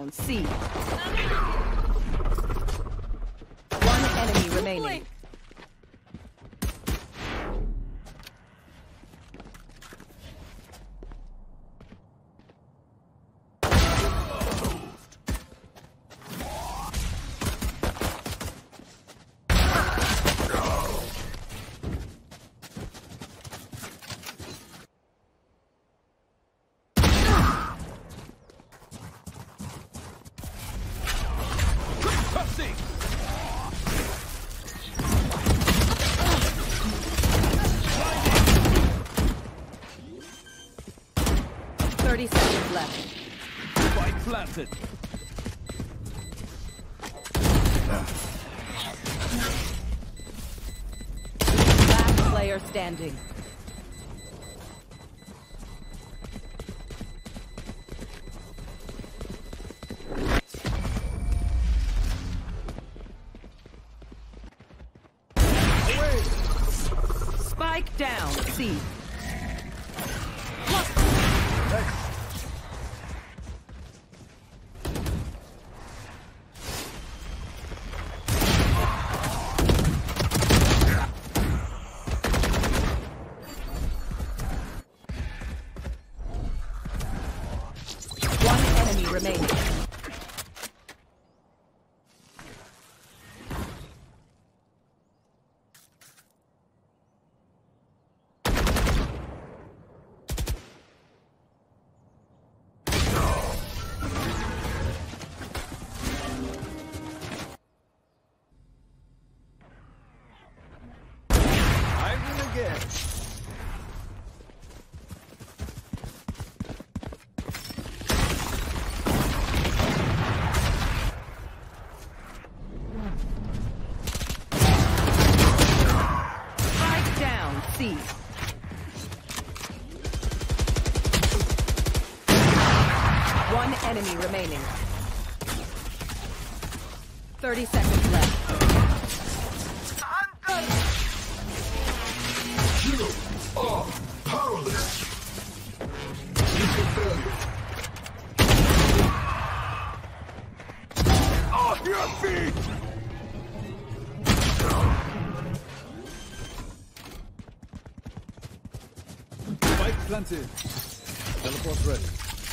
down, C. One enemy remaining. Left. Spike planted. Last player standing. Spike down, C. Remaining. I win again. C. One enemy remaining. 30 seconds left. You are powerless. Mission failure. Off your feet! Planted. Teleport ready.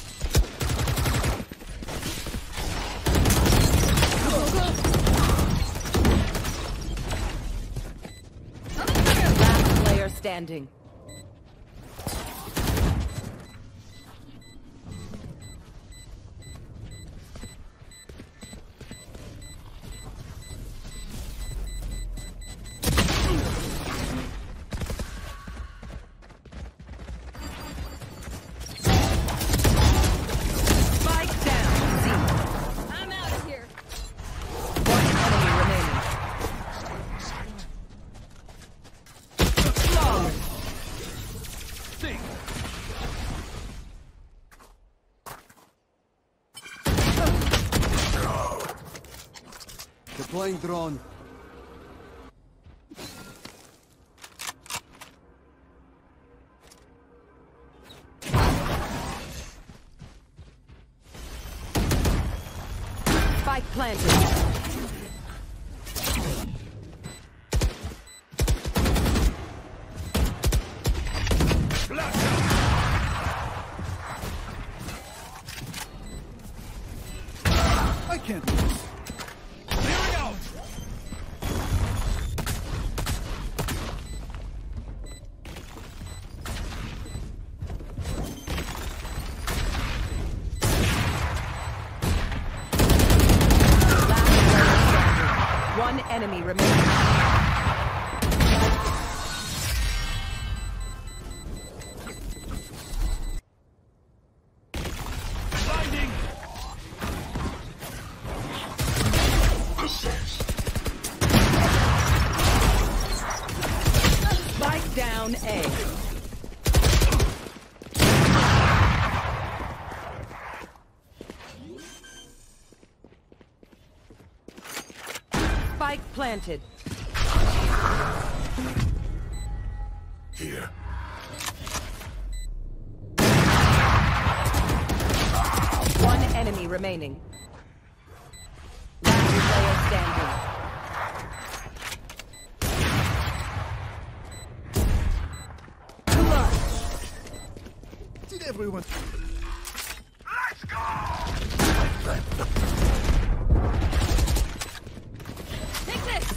Last player standing. Deploying drone. Spike planted. I can't do this. Clearing out. One enemy remaining. Blinding. Spike down A. Spike planted. Here. One enemy remaining. standing. Did everyone... Let's go! Take this!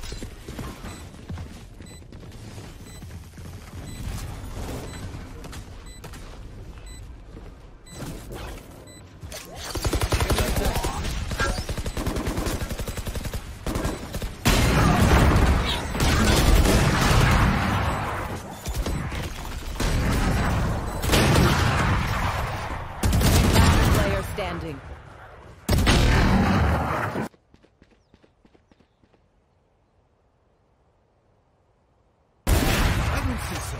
Standing. I don't think so.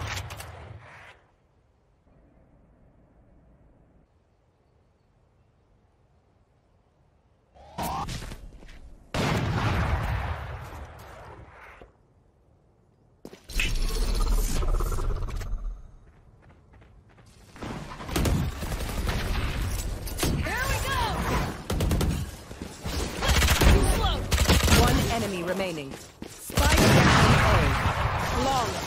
Enemy remaining. Spike down A. Flawless.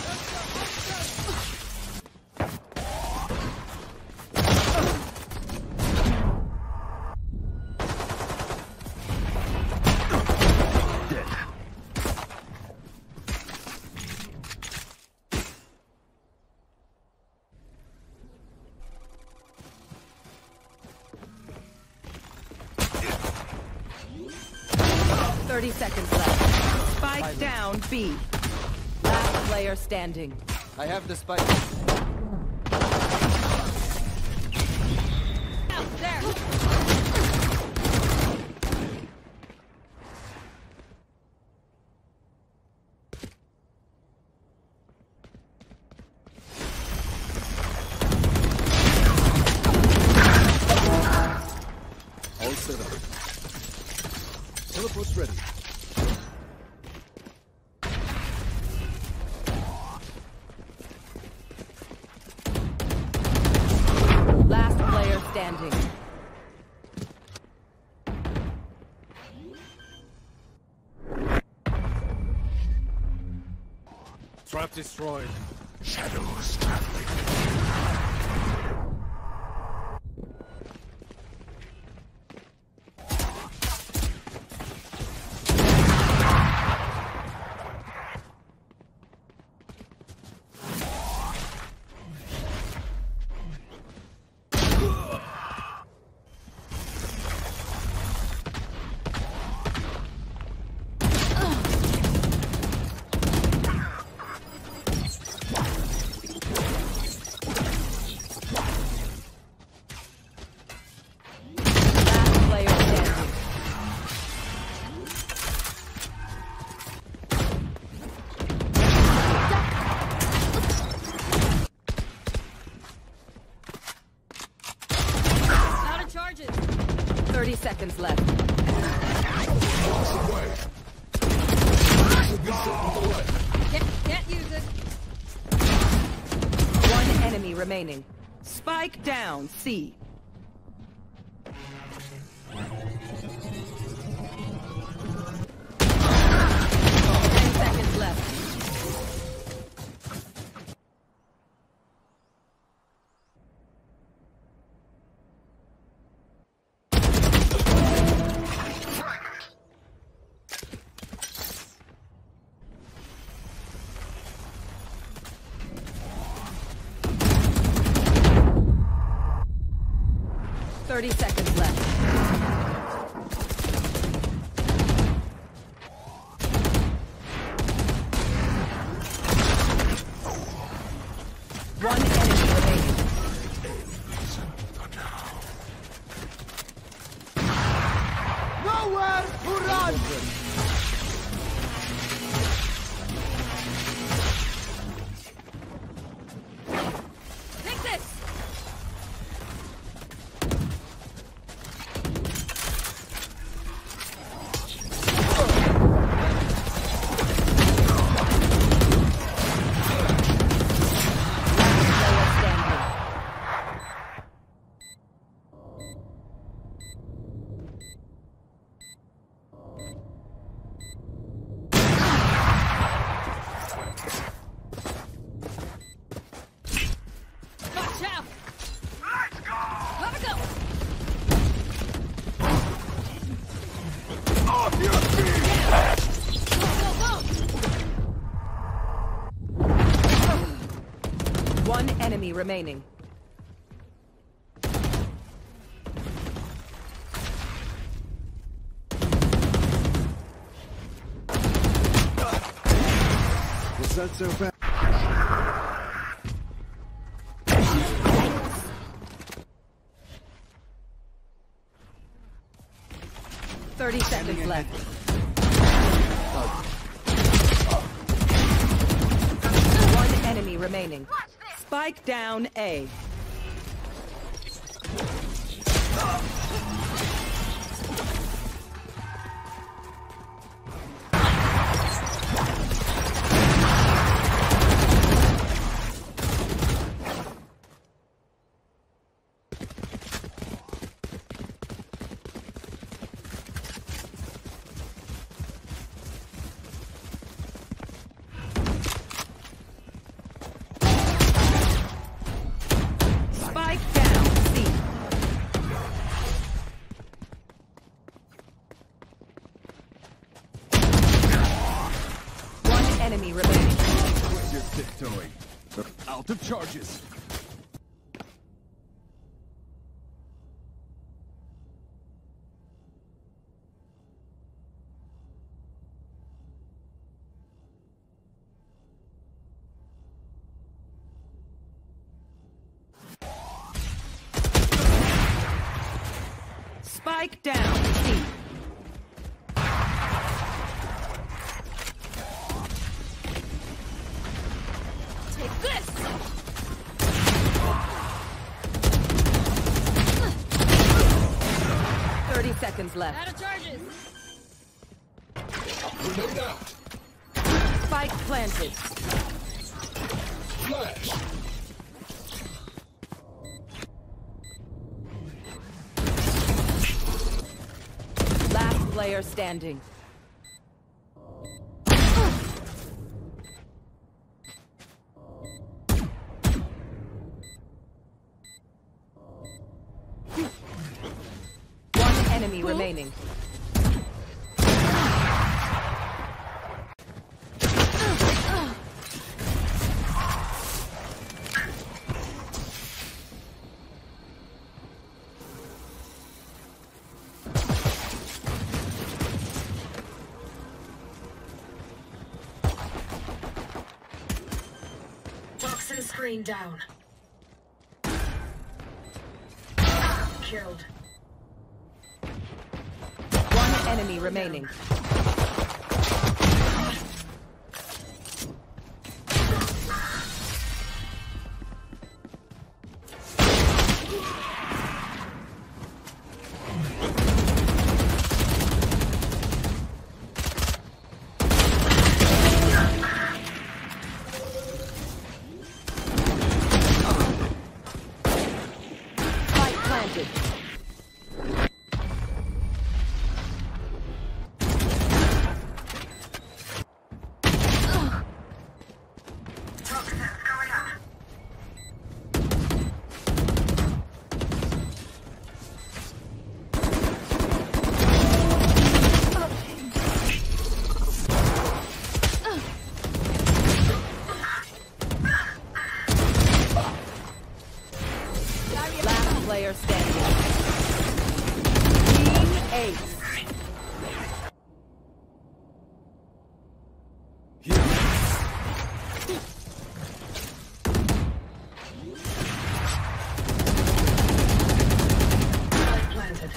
Dead. Thirty seconds left. Spike down B. Last player standing. I have the spike. Out there. All set up. Teleport's ready. Last player standing. Trap destroyed. Shadows traveling. Last player standing. 30 seconds left. Can't use it. One enemy remaining. Spike down, C. Seconds left. Thirty seconds left. One enemy remaining. Nowhere to run! Take this. Player One enemy remaining. Was that so bad? Thirty seconds left. One enemy remaining. Spike down A. Spike down C. One enemy remaining. You're tiptoeing. Out of charges. Spike down C. Take this! 30 seconds left. Out of charges! Spike planted. Last player standing. One enemy remaining. Toxin screen down. Killed. One enemy remaining. Spike planted. Toxins going up. Last player standing. Team Ace. Spike planted.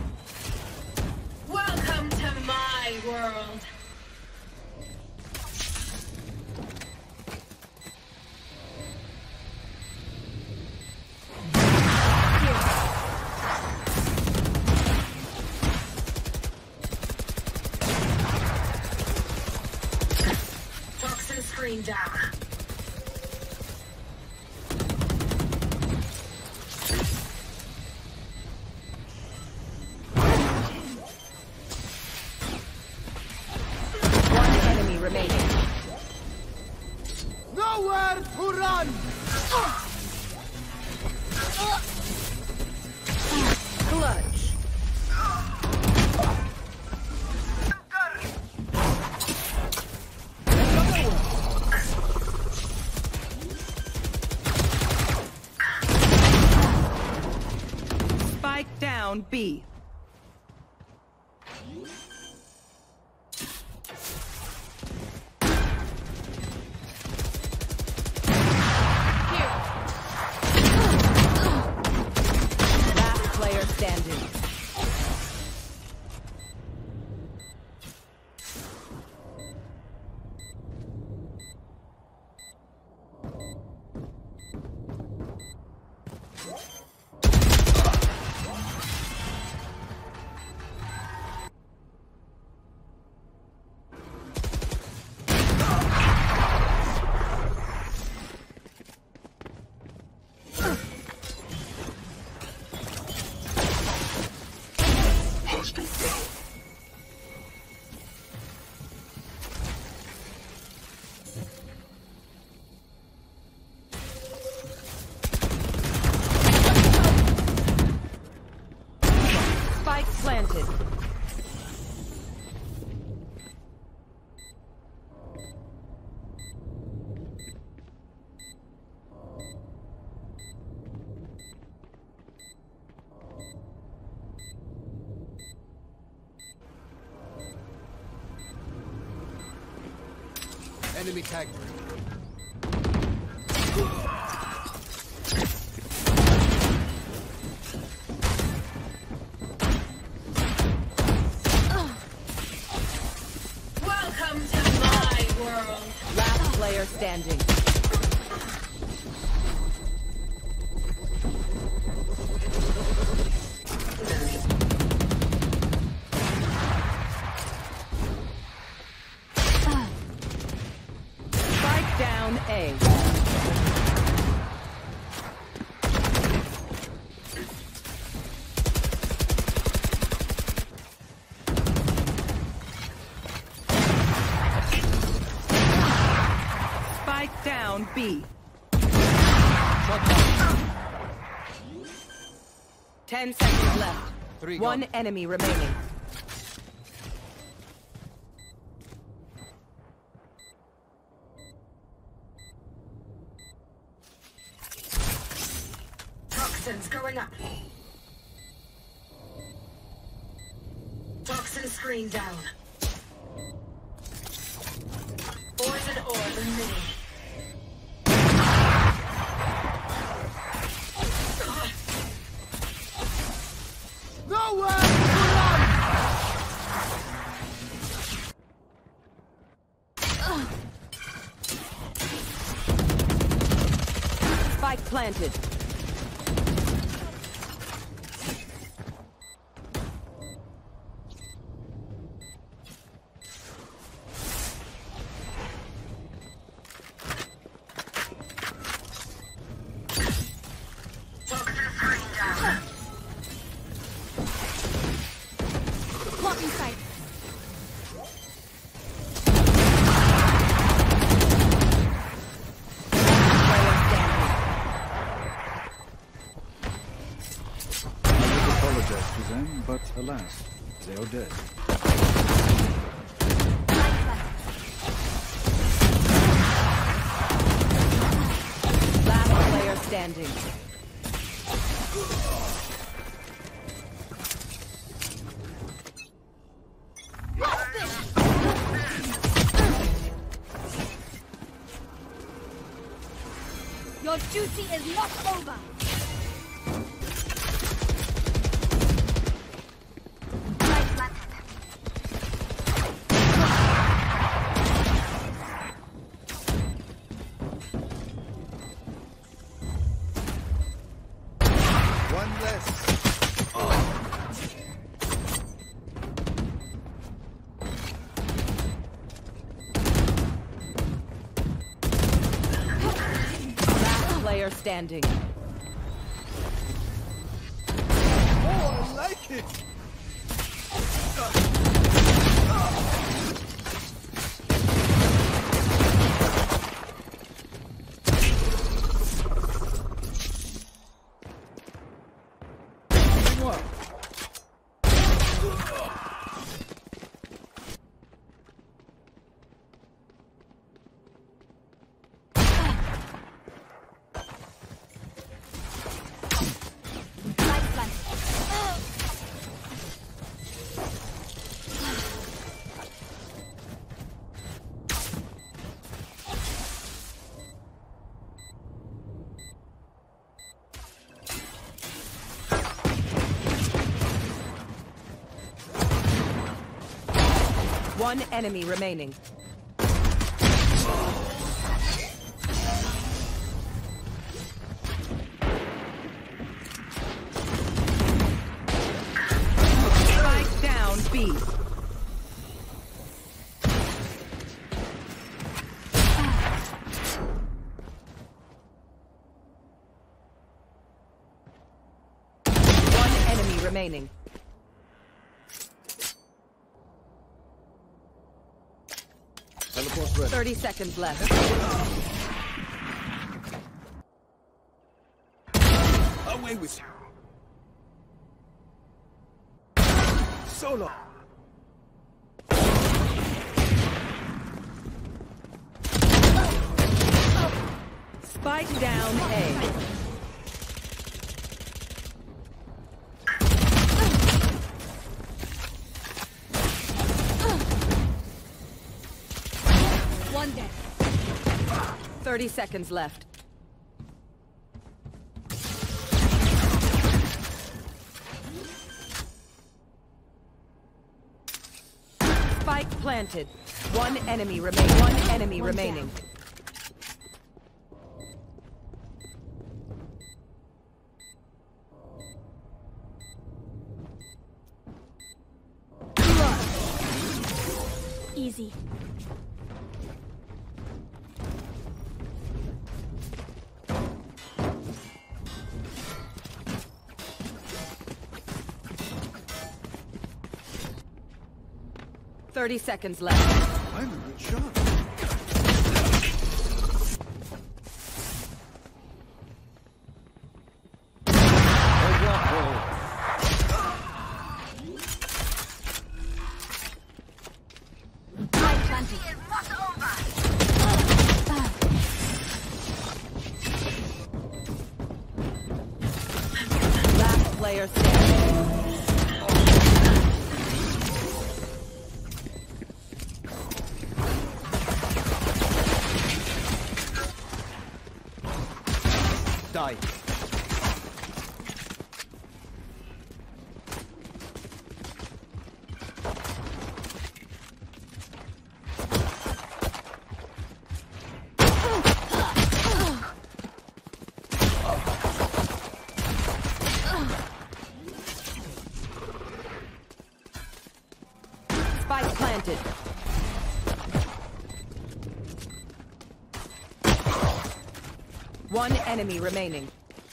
Welcome to my world. Toxin screen down. One enemy remaining. Nowhere to run! Clutch. down B. Last player standing. Spike planted. Enemy tag. Welcome to my world. Last player standing. Spike down A. Spike down B. 10 seconds left. Three One gone. enemy remaining. Toxins going up. Toxin screen down. Poison orb emitting. Nowhere to run! Spike planted. Toxin screen down. Blocking sight. Player standing. I would apologize to them, but alas, they are dead. Last player standing. Your duty is not over. One less. Last player standing. Oh, I like it. What? Light planted. One enemy remaining. Spike down B. One enemy remaining. Teleport's ready. 30 seconds left. Away with you. Solo. Spike down A. One dead. 30 seconds left. Spike planted. One enemy remaining. One enemy remaining. Easy. Thirty seconds left. I'm a good shot. Spike planted. Last player standing. Die. Spike planted. One enemy remaining.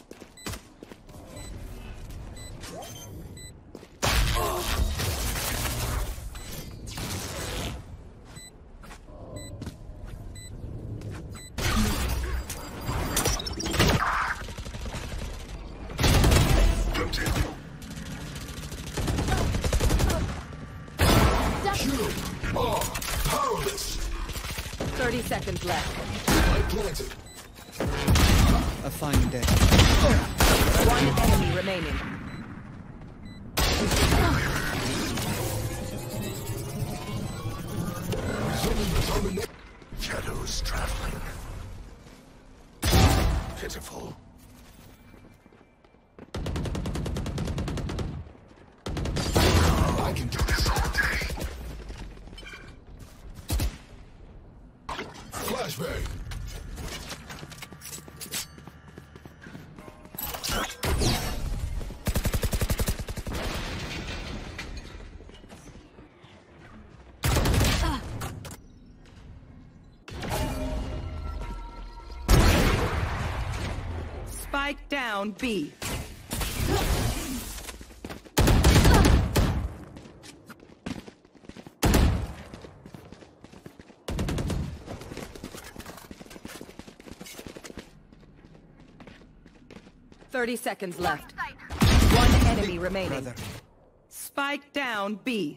You are powerless. 30 seconds left. I planted. A fine day. One enemy remaining. Shadows traveling. Pitiful. I can do this all day. Flashbang. Spike down B. Thirty seconds left. One enemy remaining. Brother. Spike down B.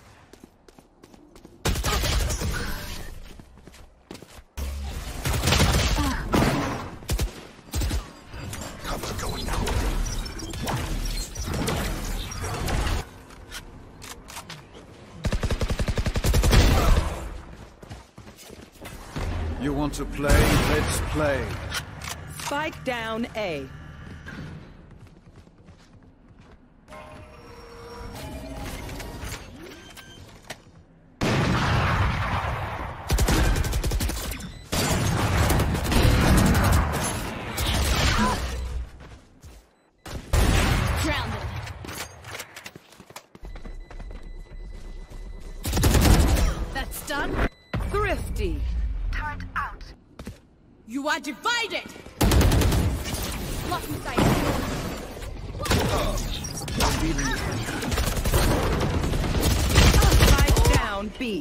Cover going out. You want to play? Let's play. Spike down A. You are divided! Blocking sight. Spike down B.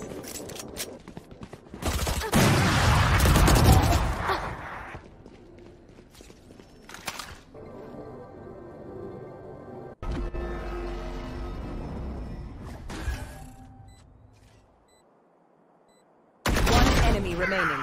One enemy remaining.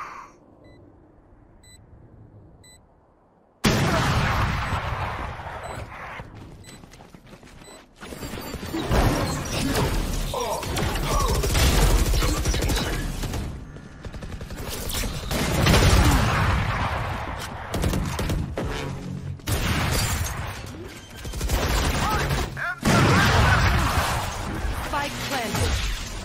Spike planted.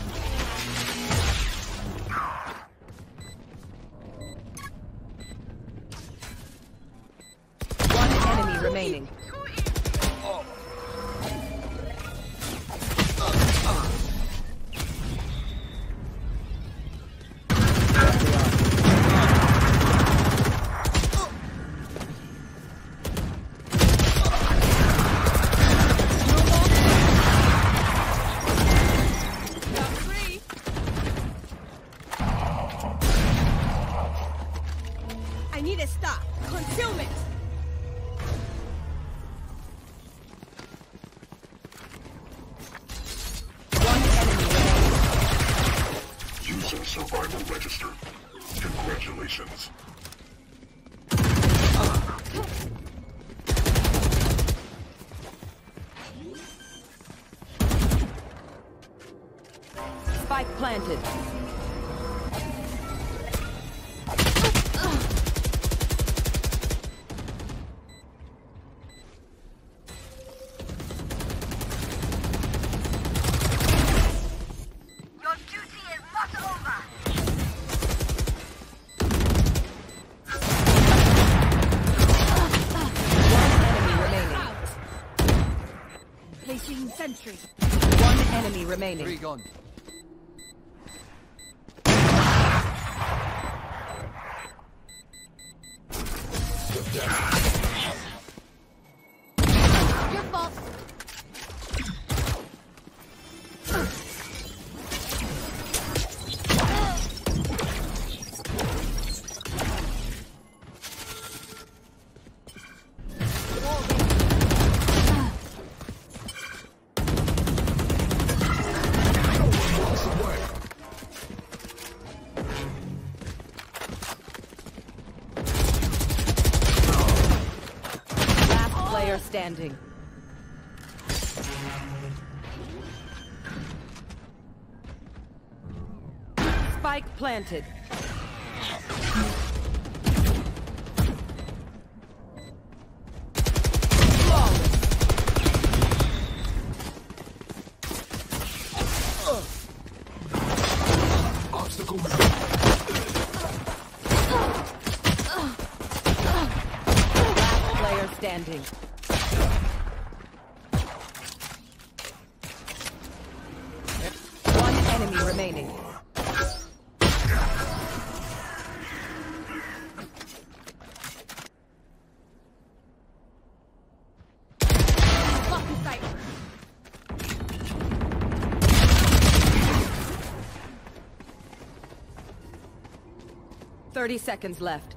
One enemy remaining. I need a stop. Concealment. One enemy remaining. User survival registered. Congratulations. Spike planted. Your duty is not over. One enemy remaining. Placing sentry. One enemy remaining. Three gone. Your fault. Last player standing. Spike planted. Obstacle removed. Last player standing. One enemy remaining. Blocking sight. 30 seconds left.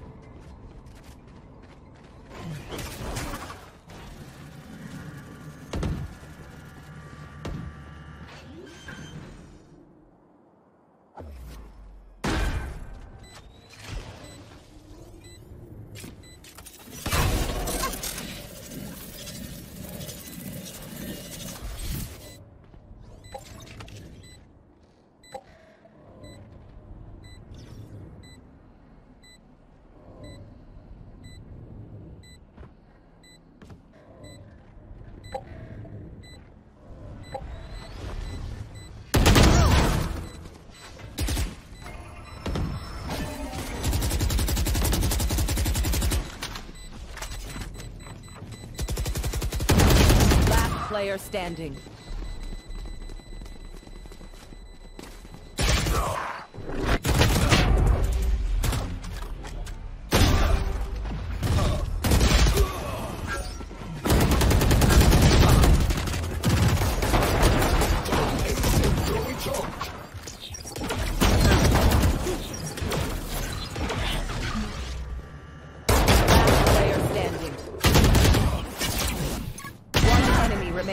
Player standing.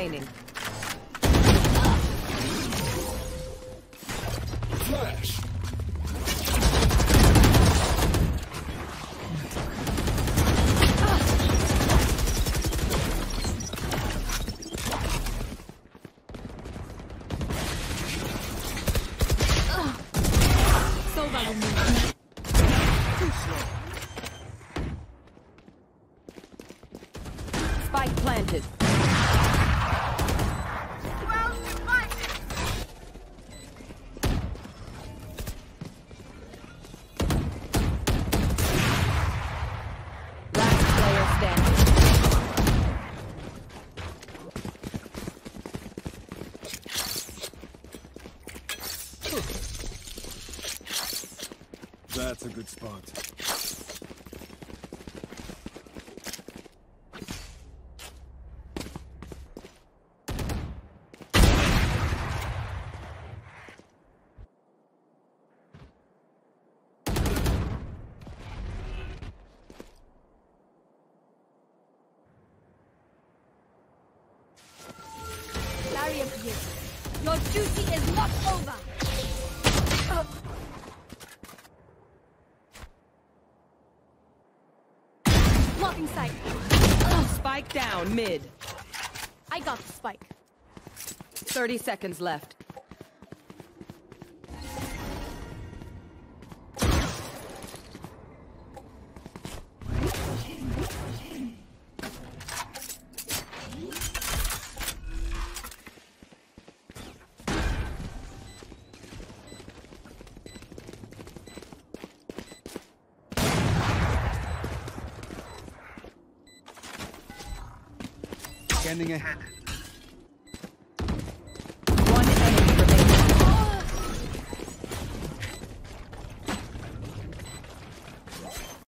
remaining. Flash. Spike planted. Well divided. Last player standing. That's a good spot. Barrier here. Your duty is not over. Blocking sight. Spike down mid. I got the spike. 30 seconds left. Scanning ahead.